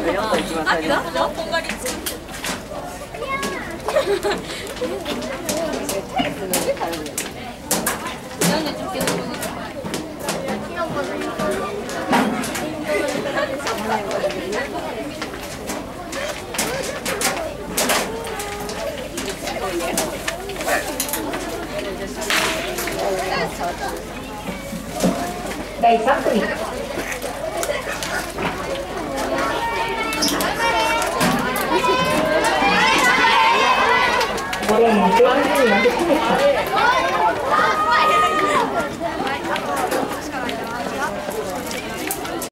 第3組。5レーン、全員にやってきました。